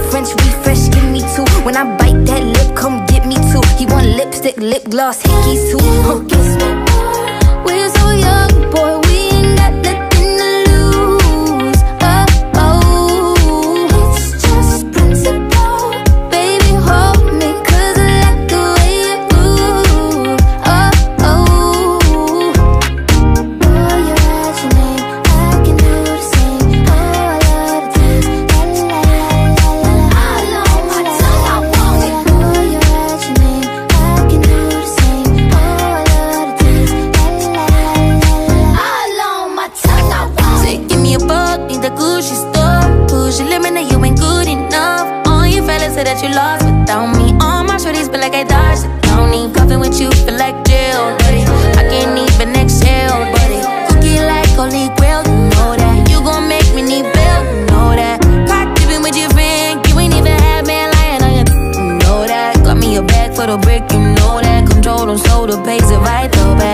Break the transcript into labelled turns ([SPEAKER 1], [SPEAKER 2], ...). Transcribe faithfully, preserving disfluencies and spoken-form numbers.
[SPEAKER 1] French refresh, give me two. When I bite that lip, come get me two. He want lipstick, lip gloss, hickeys too. Huh. We're so young, boy, we ain't got nothing to lose. Oh, oh, it's just principle. Baby, hold me, cause I like the way you move. Oh, oh, oh, you write your name, I can do the same. Oh, I love the taste, la la la la la. All on my tongue, I want it. Oh, you write your name, I can do the same. Oh, I love the taste, la la la la. All on my tongue, I want it. Say, give me a buck, need the Gucci store. Push your limit, that you ain't good enough. All you fellas say that you lost without me. All my shorties feel like I dodged the county. Cuffing with you feel like jail, buddy. I can't even exhale, buddy. Cookie like holy grail, you know that. You gon' make me need bail, you know that. Caught dipping with your friend, you ain't even had man lying on your, you know that. Got me a bag for the brick, you know that. Control them, so the pays it right, though, back.